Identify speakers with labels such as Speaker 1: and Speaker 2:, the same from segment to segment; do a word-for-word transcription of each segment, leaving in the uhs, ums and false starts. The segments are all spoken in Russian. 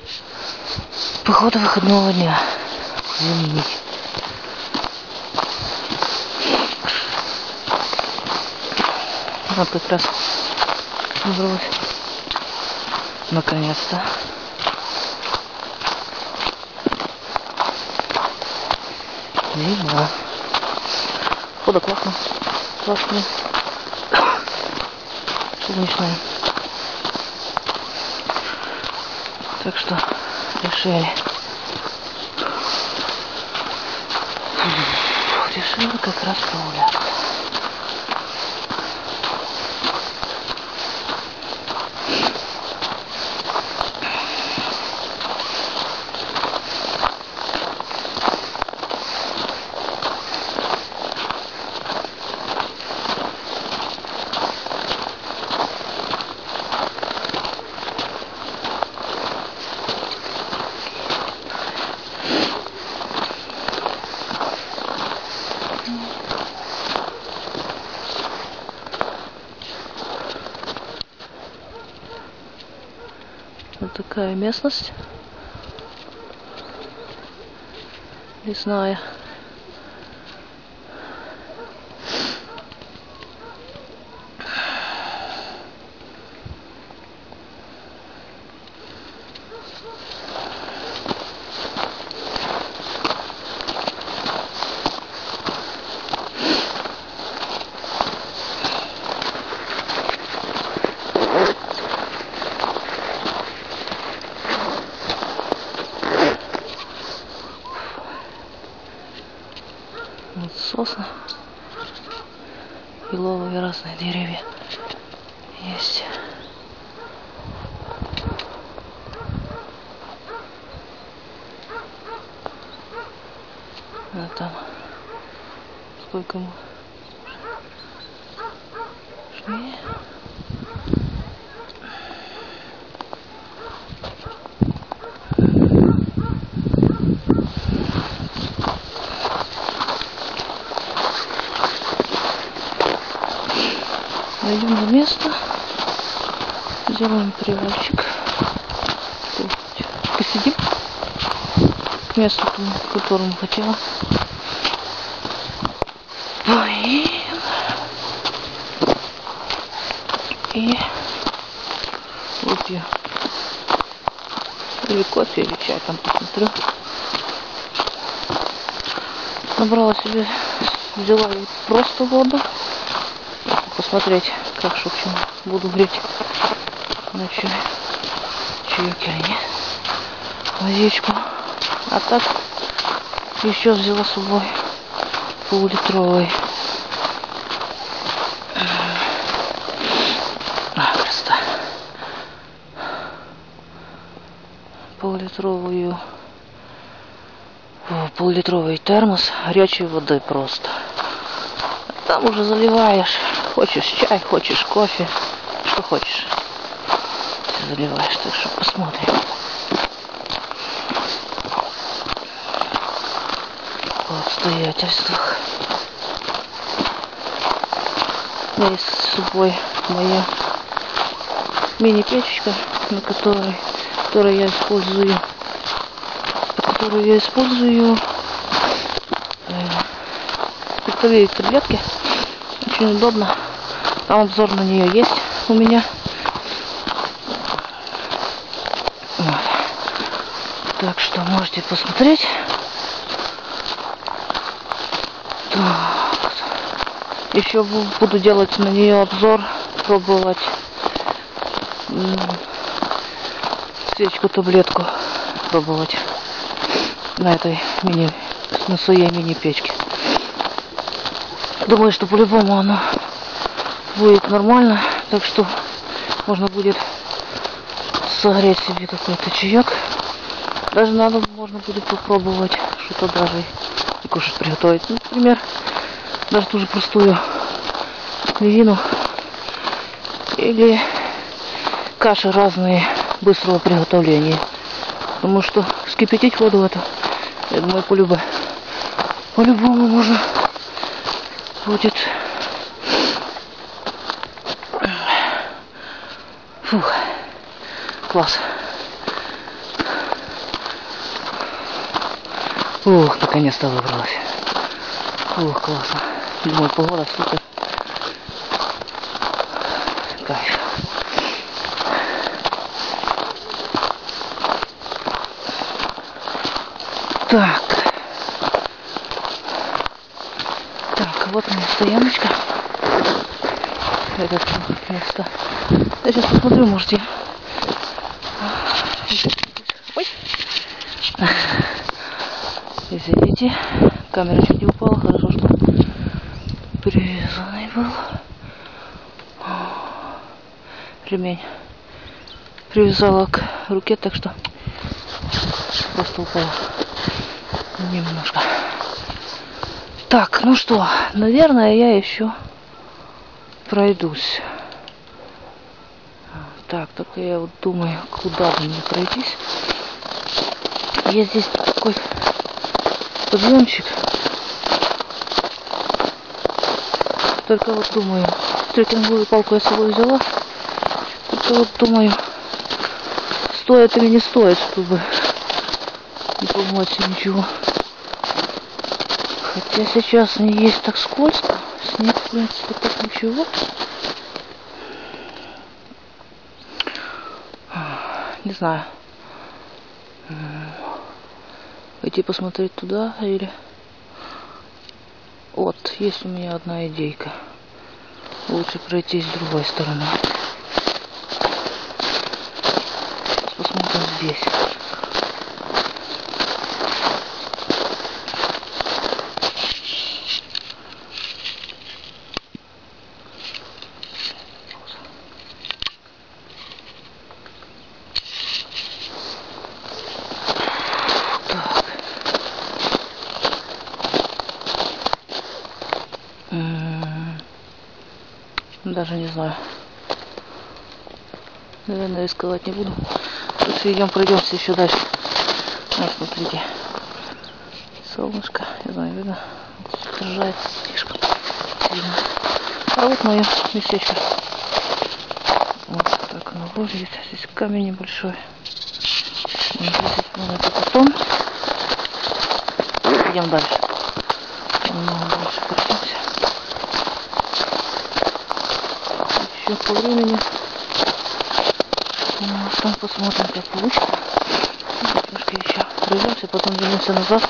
Speaker 1: Походу выходного дня. Извините. Вот как раз набралась. Наконец-то. Зима. Походу классно. Классно. Солнечная. Так что решили. Решили как раз прогуляться. Вот такая местность лесная. Вот сосны, еловые разные деревья есть. А там сколько мы шли. Найдем на место, сделаем привальчик, посидим к месту, к которому хотела. Поем. И выпью. Или кофе, или чай, там посмотрю. Набрала себе, взяла просто воду. Посмотреть, как что к чему буду греть на чай. Чаек или нет. Водичку. А так еще взяла с собой полулитровый. А, красота. Полулитровую полулитровый термос горячей воды просто. Там уже заливаешь. Хочешь чай, хочешь кофе, что хочешь. Ты заливаешь, так что посмотрим. По обстоятельствах. У меня есть с собой моя мини-печечка, на которой, которой я использую, которую я использую э, приготовить таблетки. Очень удобно. Там обзор на нее есть у меня. Вот. Так что можете посмотреть. Так. Еще буду делать на нее обзор, пробовать свечку, таблетку пробовать на этой мини, на своей мини-печке. Думаю, что по-любому оно будет нормально, так что можно будет согреть себе какой-то чаек. Даже надо, можно будет попробовать что-то даже и кушать, приготовить. Ну, например, даже ту же простую княгину или каши разные быстрого приготовления. Потому что вскипятить воду это, я думаю, по-любому по-любому можно будет. Фух, класс. Ух, наконец-то выбралась. Ух, классно. Зимой погода супер. Кайф. Так. Так, вот моя стояночка. Это место. Я сейчас посмотрю, может я... Ой. Извините, камера чуть не упала, хорошо, что привязанный был ремень. Привязала к руке, так что просто упала немножко. Так, ну что, наверное, я еще пройдусь. Так, только я вот думаю, куда бы мне пройтись. Есть здесь такой подъемчик. Только вот думаю, трекинговую палку я с собой взяла. Только вот думаю, стоит или не стоит, чтобы не поломать ничего. Хотя сейчас не есть так скользко. Снег, в принципе, так ничего. Не знаю. Пойти посмотреть туда или... Вот, есть у меня одна идейка. Лучше пройтись с другой стороны. Посмотрим здесь. Даже не знаю. Наверное, рисковать не буду. Лучше идем, пройдемся еще дальше. Вот, смотрите. Солнышко. Не знаю, видно. Отражается слишком сильно. А вот мое местечко. Вот так оно выглядит. Здесь камень небольшой. десять минут потом. Идем дальше. Немного дальше пройдемся. Еще по времени. Ну, там посмотрим, как получится. Немножко еще пройдемся, потом вернемся назад.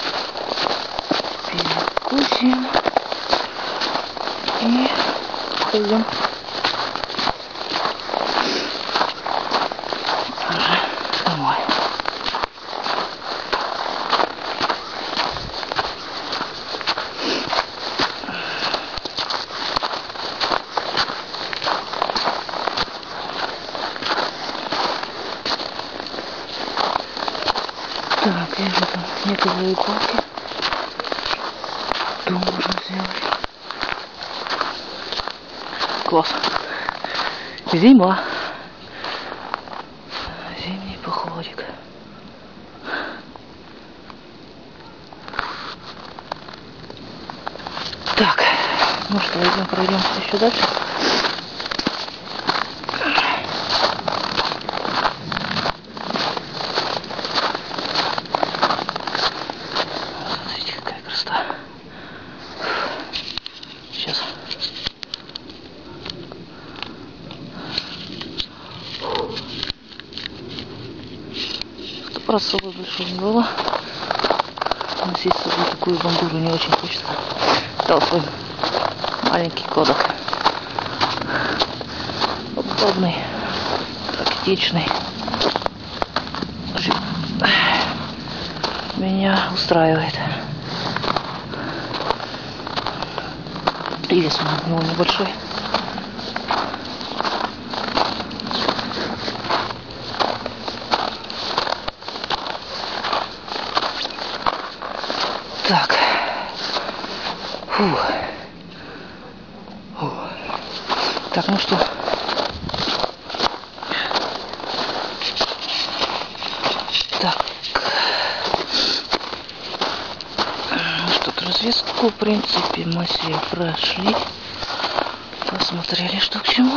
Speaker 1: Перекусим. И пойдем. Уже домой. Так, вижу там некоторые палки. Что можно сделать? Класс. Зима. Зимний походик. Так, ну что, идем, пройдемся еще дальше. Смотрите, какая красота. Сейчас. Сто раз с собой большой не было. Носить с собой такую бандуру не очень хочется. Дал свой маленький кодек. Удобный, практичный. Меня устраивает. И вес у него небольшой. Так. Фух. Фух. Так, ну что? Так. Ну что, развеску, в принципе, мы все прошли. Посмотрели, что к чему.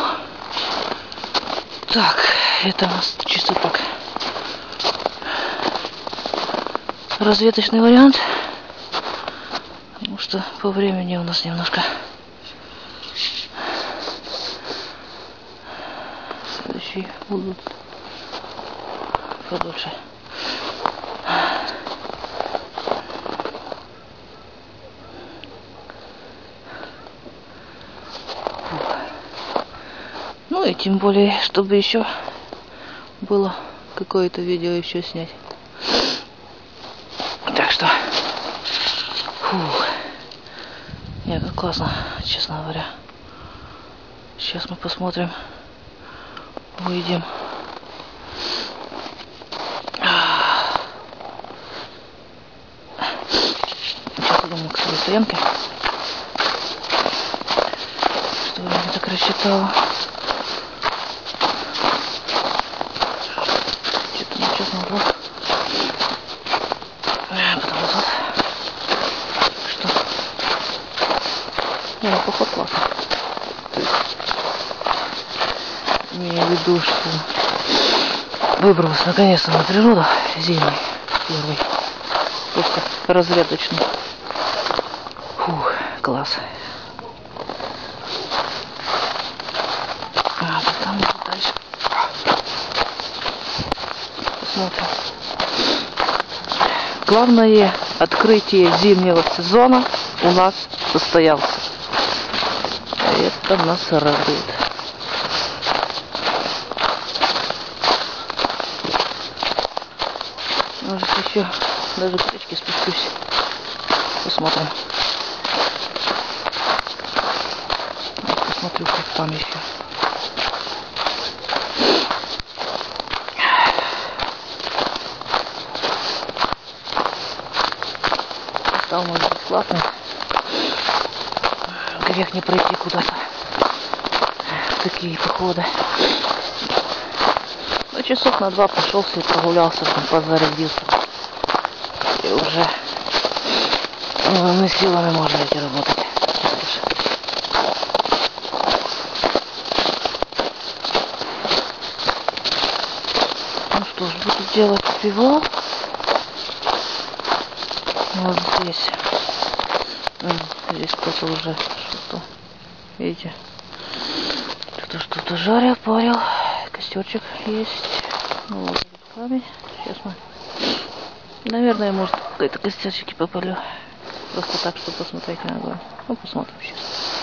Speaker 1: Так, это у нас чисто так. разведочный вариант. Потому что по времени у нас немножко. Следующие будут подольше. Ну и тем более, чтобы еще было какое-то видео еще снять. Так что, фух, нет, ну классно, честно говоря. Сейчас мы посмотрим, выйдем. Сейчас идем к своей стоянке. Что я так рассчитала. Что-то на час назад. Потом назад. Что? Не, ну поход классно. То есть, имею в виду, что выбралась наконец-то на природу зимний первый. Просто разведочный. Фух, класс. А, там дальше. Посмотрим. Главное открытие зимнего сезона у нас состоялся. Это нас радует. Может еще даже к речке спущусь. Посмотрим. Посмотрю, как там еще. Там он бесплатный. Грех не пройти куда-то. Такие походы. Ну, часов на два пошелся и прогулялся, там позарядился. И уже новыми силами можно идти работать. Ну что ж, буду делать привал. Вот здесь. Здесь кто-то уже что-то, видите, кто-то что-то жарил, парил. Костерчик есть. Ну, вот камень. Сейчас мы, наверное, может, какой-то костерчики попалю. Просто так, чтобы посмотреть на огонь. Ну, посмотрим сейчас.